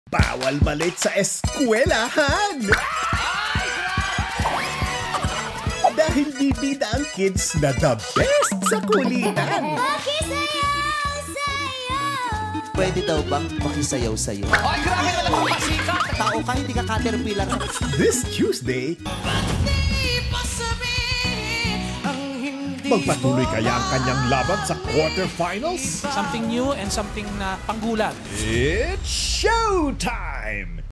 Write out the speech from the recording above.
Bawal malate sa eskwelahan! Dahil bibida ang kids na the best sa kulitan. Pwede daw bang makisayaw sa'yo? Ay, grabe ka naman pasika! Tao ka, hindi ka caterpillar. This Tuesday, magpatuloy kaya ang kanyang laban sa quarterfinals? Something new and something na panggulat. It's showtime!